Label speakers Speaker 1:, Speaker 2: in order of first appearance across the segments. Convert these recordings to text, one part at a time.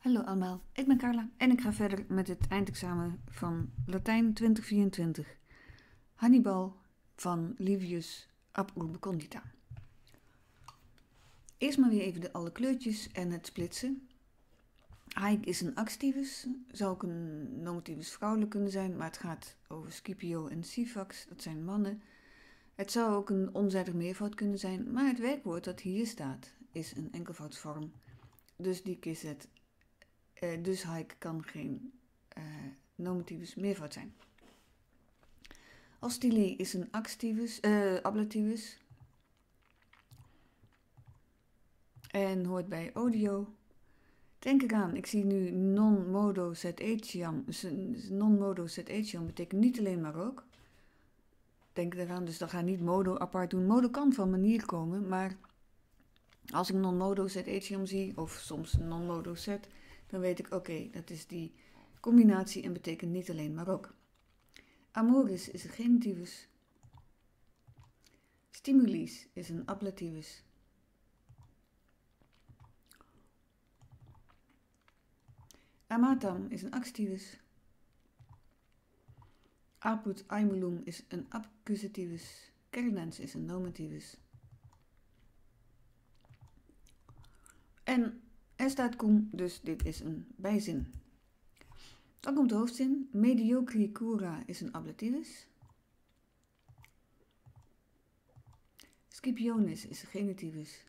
Speaker 1: Hallo allemaal, ik ben Carla en ik ga verder met het eindexamen van Latijn 2024. Hannibal van Livius ab urbe condita. Eerst maar weer even alle kleurtjes en het splitsen. Haik is een activus, zou ook een nominativus vrouwelijk kunnen zijn, maar het gaat over Scipio en Sifax, dat zijn mannen. Het zou ook een onzijdig meervoud kunnen zijn, maar het werkwoord dat hier staat is een enkelvoudsvorm, dus die kies het. Dus haik kan geen nominativus meervoud zijn. Hostili is een ablativus en hoort bij odio. Denk eraan, ik zie nu non modo sed etiam. Non modo sed etiam betekent niet alleen maar ook. Denk eraan, dus dan ga niet modo apart doen. Modo kan van manier komen, maar als ik non modo sed etiam zie, of soms non modo sed, dan weet ik oké, dat is die combinatie en betekent niet alleen maar ook. Amoris is een genitivus. Stimulis is een ablativus. Amatam is een accusativus. Apud aemulum is een accusativus. Kernens is een nominativus. En er staat cum, dus dit is een bijzin. Dan komt de hoofdzin. Mediocri cura is een ablativus. Scipionis is een genitivus.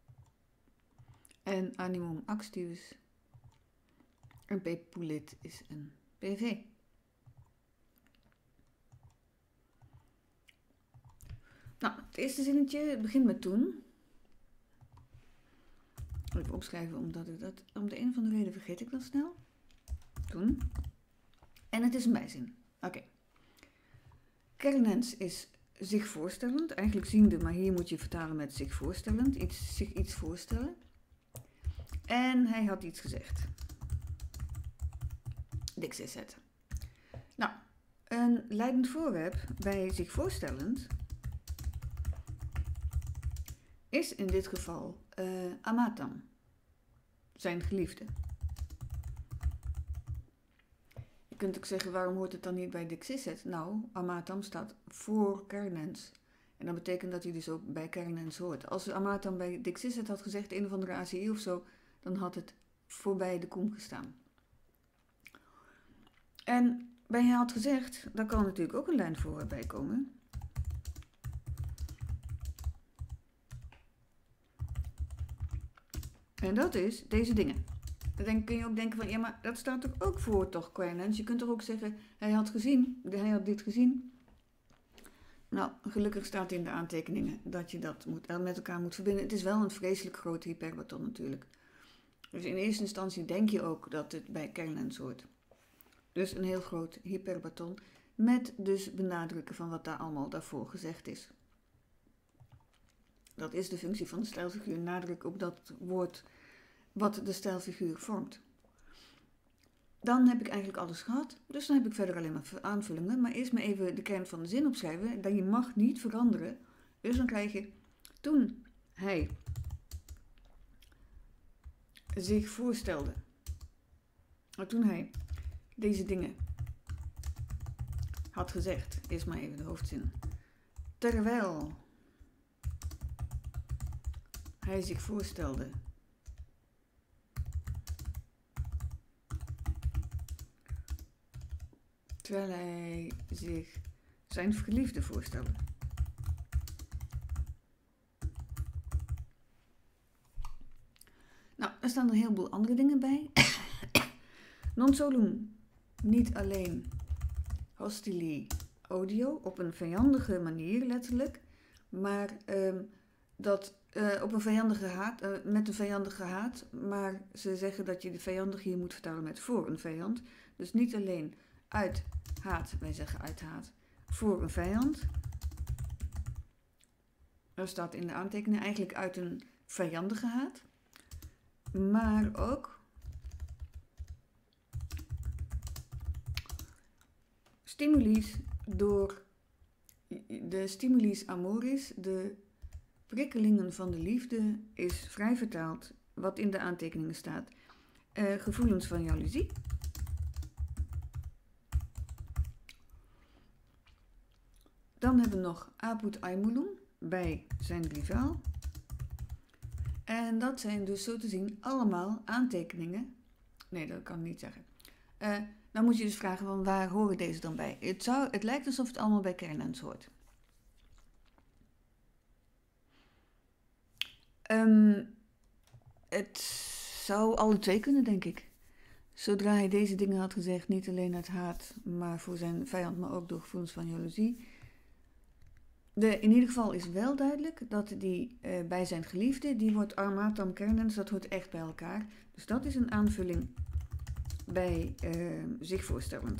Speaker 1: En animum accusativus. En pepulit is een PV. Nou, het eerste zinnetje begint met toen. Even opschrijven, omdat ik dat om de een of andere reden vergeet ik dat snel. Toen. En het is een bijzin. Oké. Kernens is zich voorstellend. Eigenlijk ziende, maar hier moet je vertalen met zich voorstellend. Zich iets voorstellen. En hij had iets gezegd. Dixisset. Nou, een leidend voorwerp bij zich voorstellend is in dit geval amatam, zijn geliefde. Je kunt ook zeggen, waarom hoort het dan niet bij dixisset? Nou, amatam staat voor kernens. En dat betekent dat hij dus ook bij kernens hoort. Als amatam bij dixisset had gezegd, een of andere ACI of zo, dan had het voorbij de kom gestaan. En bij hij had gezegd, daar kan natuurlijk ook een lijn voor bij komen. En dat is deze dingen. Dan kun je ook denken van, ja, maar dat staat er ook voor toch, kernens. Je kunt toch ook zeggen, hij had dit gezien. Nou, gelukkig staat in de aantekeningen dat je dat met elkaar moet verbinden. Het is wel een vreselijk groot hyperbaton natuurlijk. Dus in eerste instantie denk je ook dat het bij kernens hoort. Dus een heel groot hyperbaton met dus benadrukken van wat daar allemaal daarvoor gezegd is. Dat is de functie van de stijlfiguur, nadruk op dat woord wat de stijlfiguur vormt. Dan heb ik eigenlijk alles gehad, dus dan heb ik verder alleen maar aanvullingen. Maar eerst maar even de kern van de zin opschrijven, dat je mag niet veranderen. Dus dan krijg je, toen hij zich voorstelde, toen hij deze dingen had gezegd, eerst maar even de hoofdzin. Terwijl hij zich voorstelde terwijl hij zich zijn geliefde voorstelde. Nou, er staan er een heleboel andere dingen bij. Non solum, niet alleen hostili odio, op een vijandige manier letterlijk, maar op een vijandige haat, met een vijandige haat, maar ze zeggen dat je de vijandige hier moet vertalen met voor een vijand. Dus niet alleen uit haat, wij zeggen uit haat, voor een vijand. Er staat in de aantekening eigenlijk uit een vijandige haat, maar ook stimulies door de stimulis amoris, de prikkelingen van de liefde, is vrij vertaald wat in de aantekeningen staat. gevoelens van jaloezie. Dan hebben we nog Aput Aimulum bij zijn rivaal. En dat zijn dus zo te zien allemaal aantekeningen. Nee, dat kan ik niet zeggen. Dan moet je dus vragen van waar horen deze dan bij? Het lijkt alsof het allemaal bij Kernens hoort. Het zou alle twee kunnen, denk ik. Zodra hij deze dingen had gezegd, niet alleen uit haat, maar voor zijn vijand, maar ook door gevoelens van jaloezie. In ieder geval is wel duidelijk dat die bij zijn geliefde, die wordt Armatam Kernens, dat hoort echt bij elkaar. Dus dat is een aanvulling bij zich voorstellend.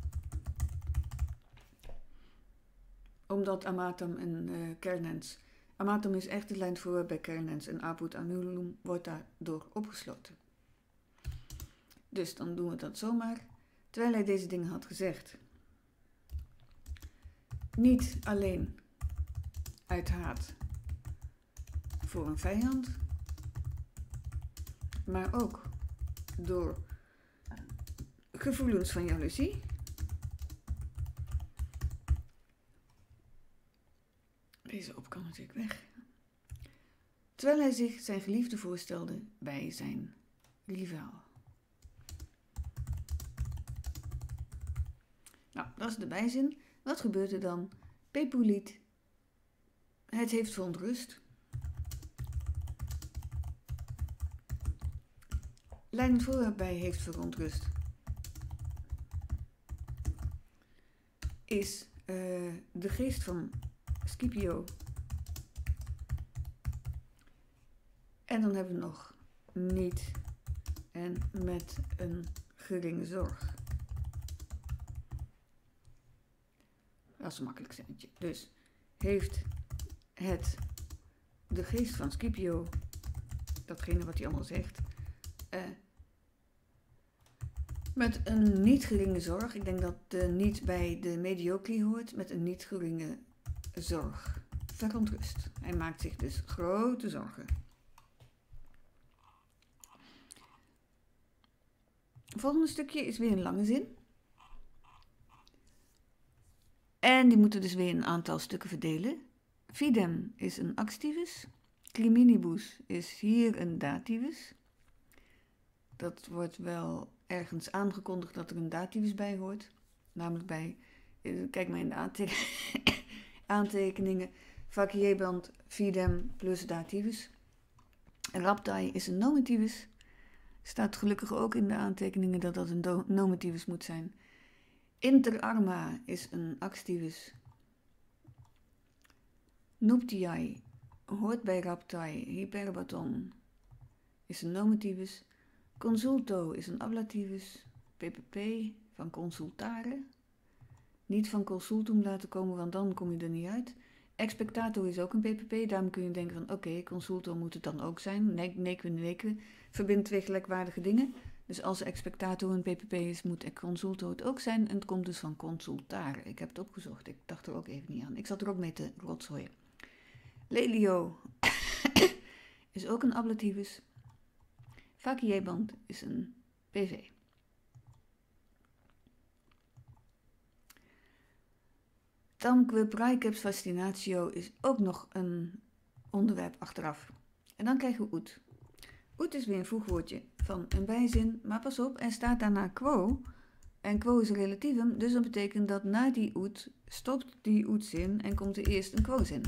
Speaker 1: Omdat Amatam en Kernens, Amatam is echt de lijn voor bij Kernens en Aput Aimulum wordt daardoor opgesloten. Dus dan doen we dat zomaar. Terwijl hij deze dingen had gezegd. Niet alleen uit haat voor een vijand, maar ook door gevoelens van jaloezie. Deze op kan natuurlijk weg. Terwijl hij zich zijn geliefde voorstelde bij zijn rivaal. Nou, dat is de bijzin. Wat gebeurt er dan? Pepulit. Het heeft verontrust. Lijn voorbij heeft verontrust. Is de geest van Scipio. En dan hebben we nog niet en met een geringe zorg. Dat is een makkelijk zinnetje. Dus heeft de geest van Scipio, datgene wat hij allemaal zegt, met een niet geringe zorg, ik denk dat de niet bij de mediocri hoort, met een niet geringe zorg verontrust. Hij maakt zich dus grote zorgen. Het volgende stukje is weer een lange zin. En die moeten dus weer een aantal stukken verdelen. Fidem is een activus. Criminibus is hier een dativus. Dat wordt wel ergens aangekondigd dat er een dativus bij hoort. Namelijk bij, kijk maar in de aantekeningen, vacieband, fidem plus dativus. Raptai is een nominativus. Staat gelukkig ook in de aantekeningen dat dat een nominativus moet zijn. Inter arma is een activus. Nuptiae hoort bij raptai. Hyperbaton is een nominativus. Consulto is een ablativus. PPP van consultare. Niet van consultum laten komen, want dan kom je er niet uit. Expectator is ook een PPP. Daarom kun je denken van oké, consulto moet het dan ook zijn. Neque verbindt twee gelijkwaardige dingen. Dus als expectator een PPP is, moet consulto het ook zijn. En het komt dus van consultare. Ik heb het opgezocht. Ik dacht er ook even niet aan. Ik zat er ook mee te rotzooien. Lelio is ook een ablativus. Vacieband is een PV. Tamque praecaps fascinatio is ook nog een onderwerp achteraf. En dan krijgen we oet. Oet is weer een voegwoordje van een bijzin, maar pas op, er staat daarna quo. En quo is een relativum, dus dat betekent dat na die oet stopt die oetzin en komt er eerst een quo-zin.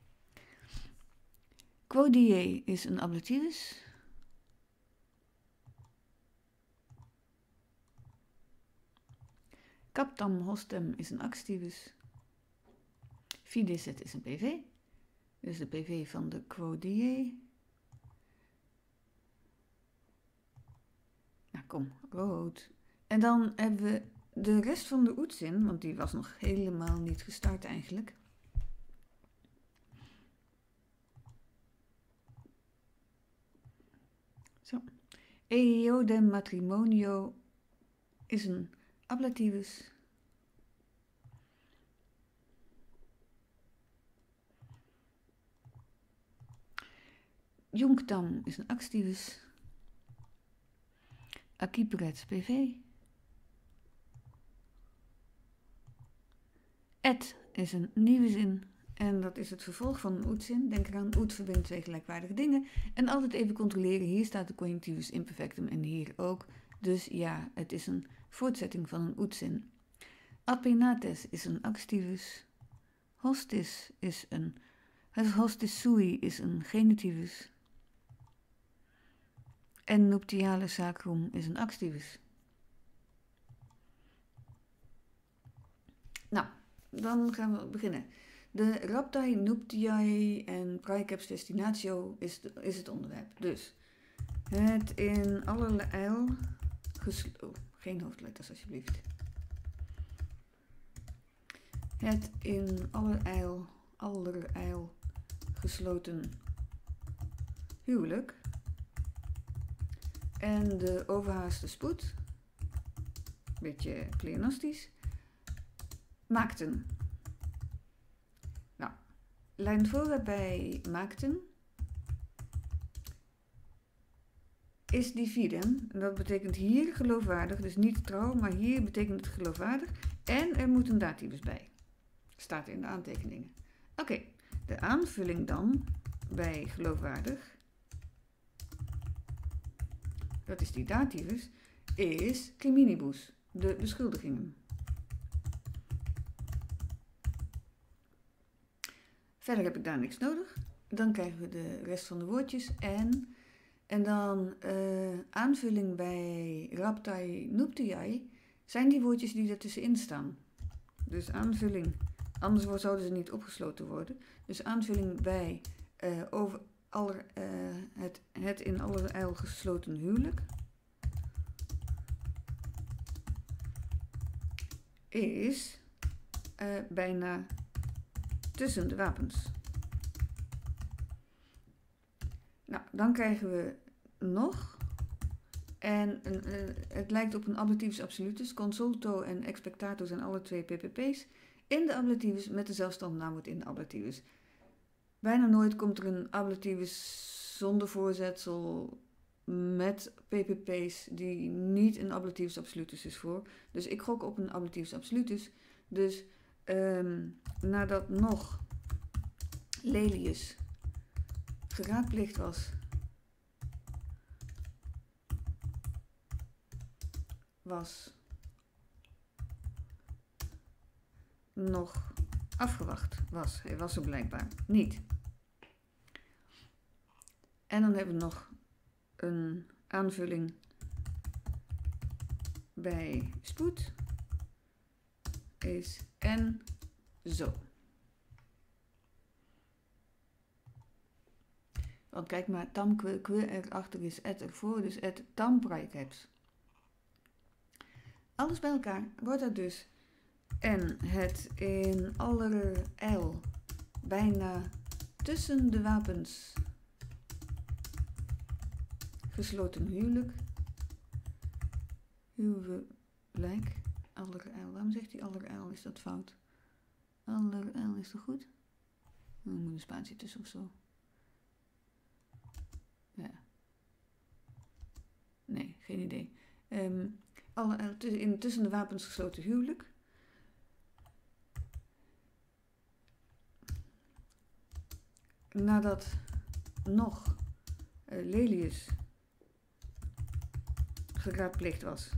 Speaker 1: Quo die is een ablativus. Captam hostem is een activus. Fidicet is een PV. Dus de PV van de quo die. Nou kom, rood. En dan hebben we de rest van de oetzin, want die was nog helemaal niet gestart eigenlijk. Zo. Eodem matrimonio is een ablativus. Junctam is een activus. Acquiperet PV. Et is een nieuwe zin. En dat is het vervolg van een oetzin. Denk eraan, oet verbindt twee gelijkwaardige dingen. En altijd even controleren, hier staat de conjunctivus imperfectum en hier ook. Dus ja, het is een voortzetting van een oetzin. Apenates is een activus. Hostis is een... Hostis sui is een genitivus. En nuptiale sacrum is een activus. Nou, dan gaan we beginnen. De raptai, nuptiae en praecaps destinatio is het onderwerp. Dus het in allerijl geen hoofdletters alsjeblieft. Het in allerijl gesloten huwelijk en de overhaaste spoed, beetje pleonastisch, maakten. Nou, lijn voorwerp bij maakten is dividem. En dat betekent hier geloofwaardig, dus niet trouw, maar hier betekent het geloofwaardig. En er moet een dativus bij. Staat in de aantekeningen. Oké, de aanvulling dan bij geloofwaardig, dat is die dativus, is criminibus, de beschuldigingen. Verder heb ik daar niks nodig. Dan krijgen we de rest van de woordjes en dan aanvulling bij raptai nuptiae zijn die woordjes die ertussenin staan. Dus aanvulling, anders zouden ze niet opgesloten worden. Dus aanvulling bij het in allerijl gesloten huwelijk is bijna tussen de wapens. Nou, dan krijgen we nog, en het lijkt op een ablativus absolutus. Consulto en expectato zijn alle twee ppp's. In de ablativus met de zelfstandsnaamwoord in de ablativus. Bijna nooit komt er een ablativus zonder voorzetsel met ppp's die niet een ablativus absolutus is voor. Dus ik gok op een ablativus absolutus. Dus nadat nog Lelius geraadplicht was nog afgewacht was. Hij was er blijkbaar niet. En dan hebben we nog een aanvulling bij spoed. Is en zo. Want kijk maar, tam que erachter is et ervoor, dus et tam praecaps. Alles bij elkaar wordt dat dus en het in allerijl bijna tussen de wapens gesloten huwelijk. Huwelijk. Allerijl. Waarom zegt hij allerijl? Is dat fout? Allerijl is toch goed? Er moet een spatie tussen of zo. Ja. Nee, geen idee. In tussen de wapens gesloten huwelijk. Nadat nog Lelius geraadpleegd was.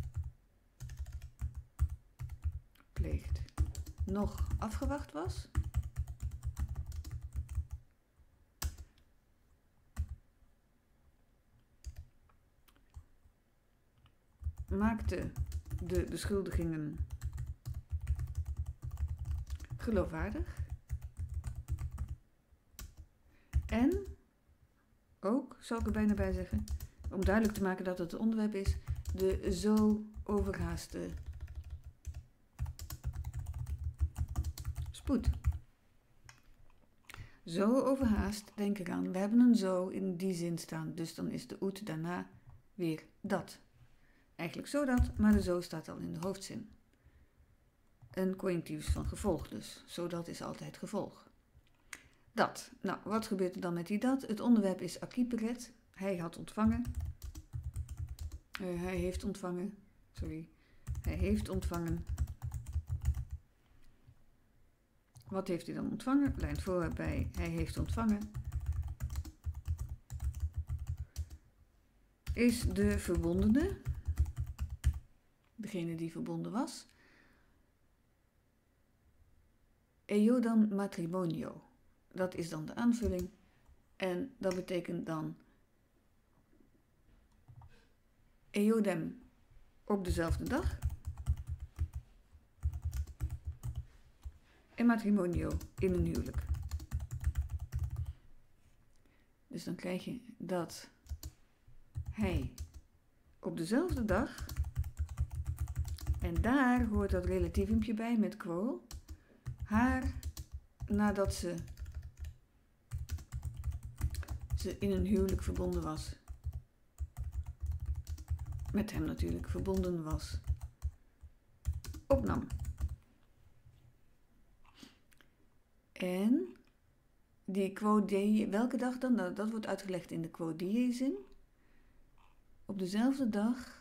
Speaker 1: Nog afgewacht was. Maakte de beschuldigingen geloofwaardig. En ook, zal ik er bijna bij zeggen, om duidelijk te maken dat het het onderwerp is, de zo overhaaste spoed. Zo overhaast, denk eraan, we hebben een zo in die zin staan, dus dan is de oet daarna weer dat. Eigenlijk zo dat, maar de zo staat al in de hoofdzin. Een conjunctivus van gevolg dus, zodat is altijd gevolg. Dat. Nou, wat gebeurt er dan met die dat? Het onderwerp is acquiperet. Hij had ontvangen. Hij heeft ontvangen. Sorry. Hij heeft ontvangen. Wat heeft hij dan ontvangen? Lijn voor bij hij heeft ontvangen. Is de verbondene, degene die verbonden was, eodam matrimonio. Dat is dan de aanvulling. En dat betekent dan eodem op dezelfde dag. En matrimonio in een huwelijk. Dus dan krijg je dat hij op dezelfde dag, en daar hoort dat relativiumpje bij met quo, haar nadat ze in een huwelijk verbonden was, met hem natuurlijk verbonden was, opnam. En die quo die, welke dag dan? Nou, dat wordt uitgelegd in de quo die zin. Op dezelfde dag.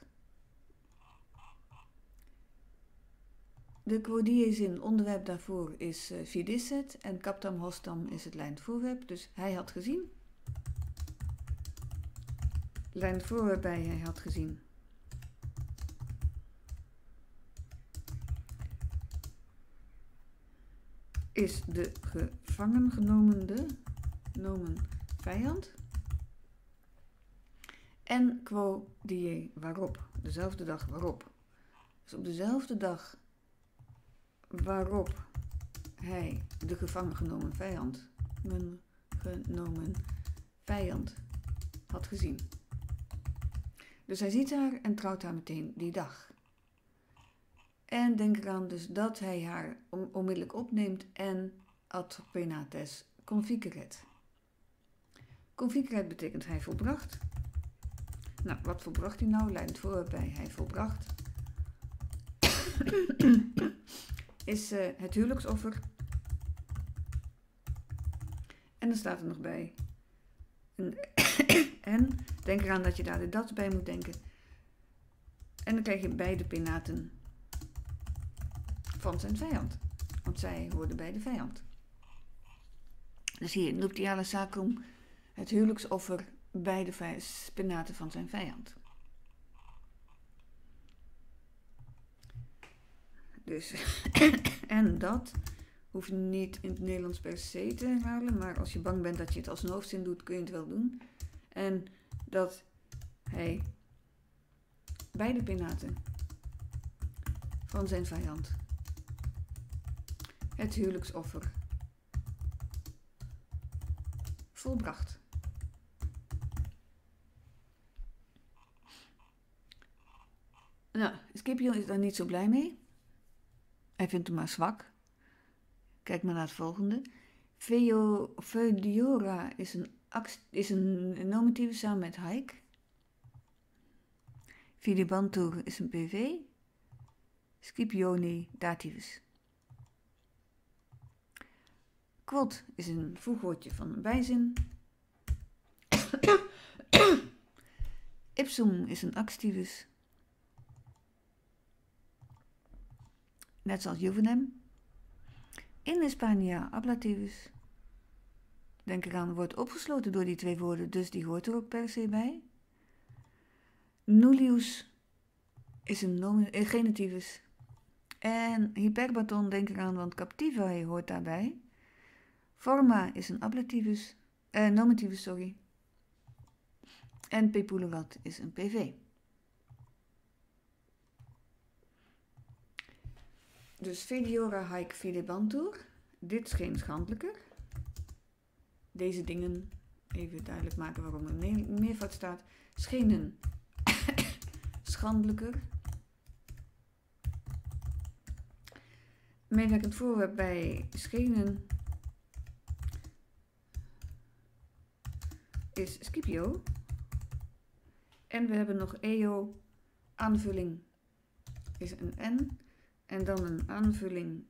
Speaker 1: De quo die zin, onderwerp daarvoor is vidisset en captam hostam is het lijnvoorwerp. Dus hij had gezien. Lijnvoorwerp bij hij had gezien. Is de gevangen genomen vijand. En quo die waarop, dezelfde dag waarop. Dus op dezelfde dag waarop hij de gevangen genomen vijand had gezien. Dus hij ziet haar en trouwt haar meteen die dag. En denk eraan dus dat hij haar onmiddellijk opneemt en ad penates conficeret. Conficeret betekent hij volbracht. Nou, wat volbracht hij nou? Lijnt voor bij hij volbracht. Is het huwelijksoffer. En dan staat er nog bij. En denk eraan dat je daar de dat bij moet denken. En dan krijg je beide penaten van zijn vijand. Want zij hoorden bij de vijand. Dus hier, nuptiale sacrum, het huwelijksoffer bij de penaten van zijn vijand. Dus, en dat hoef je niet in het Nederlands per se te herhalen, maar als je bang bent dat je het als een hoofdzin doet, kun je het wel doen. En dat hij beide penaten van zijn vijand het huwelijksoffer volbracht. Nou, Scipio is daar niet zo blij mee. Hij vindt hem maar zwak. Kijk maar naar het volgende. Feodiora is een nominatieve samen met haik. Vidibantur is een PV. Scipione dativus. Quod is een voegwoordje van een bijzin. Ipsum is een activus. Net zoals juvenem. In Hispania ablativus. Denk eraan, wordt opgesloten door die twee woorden, dus die hoort er ook per se bij. Nullius is een genitivus. En hyperbaton, denk eraan, want captivae hoort daarbij. Forma is een ablativus, nominativus, sorry. En pepulerat is een PV. Dus Feodiora haec videbantur. Dit is geen schandelijker. Deze dingen, even duidelijk maken waarom er meervoud staat, schenen schandelijker. Medewerkend voorwerp bij schenen is Scipio. En we hebben nog eo, aanvulling is een n. En dan een aanvulling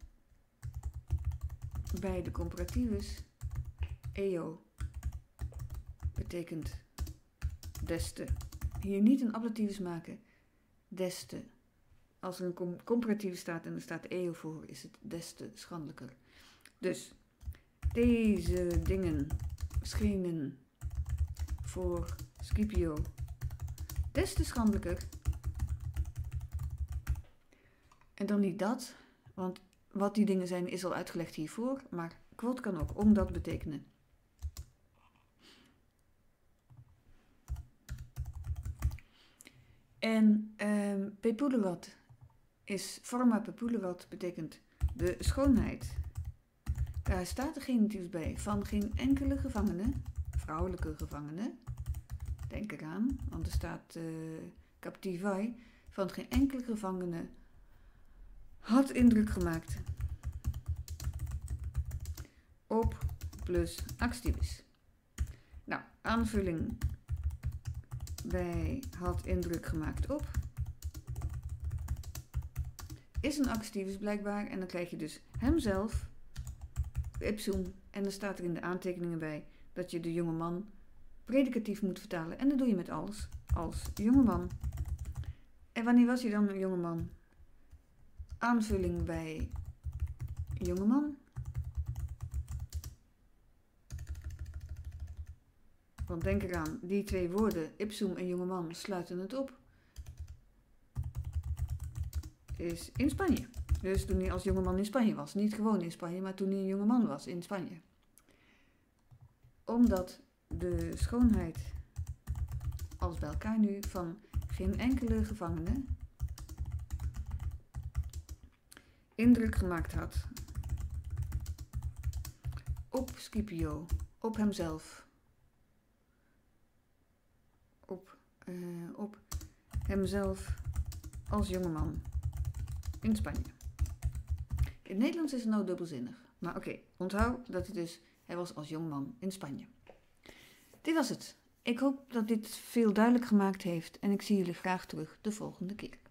Speaker 1: bij de comparativus. Eo betekent des te hier niet een ablatieve maken. Des te. Als er een comparatieve staat en er staat eo voor, is het des te schandelijker. Dus, deze dingen schenen voor Scipio des te schandelijker. En dan niet dat, want wat die dingen zijn is al uitgelegd hiervoor, maar quod kan ook omdat betekenen. En pepulerat is forma pepulerat, betekent de schoonheid. Daar staat er genitiefs bij van geen enkele gevangene, vrouwelijke gevangene, denk eraan, want er staat captivai, van geen enkele gevangene had indruk gemaakt op plus activis. Nou, aanvulling bij had indruk gemaakt op is een activis blijkbaar en dan krijg je dus hemzelf, ipsum, en dan staat er in de aantekeningen bij dat je de jongeman predicatief moet vertalen en dat doe je met alles, als jongeman. En wanneer was hij dan een jongeman? Aanvulling bij jongeman. Want denk eraan, die twee woorden, ipsum en jongeman, sluiten het op. Is in Spanje. Dus toen hij als jongeman in Spanje was. Niet gewoon in Spanje, maar toen hij een jongeman was in Spanje. Omdat de schoonheid, alles bij elkaar nu, van geen enkele gevangene indruk gemaakt had op Scipio, op hemzelf, op hemzelf als jongeman in Spanje. In het Nederlands is het nou dubbelzinnig, maar oké, onthoud dat het dus, hij was als jongeman in Spanje. Dit was het. Ik hoop dat dit veel duidelijk gemaakt heeft en ik zie jullie graag terug de volgende keer.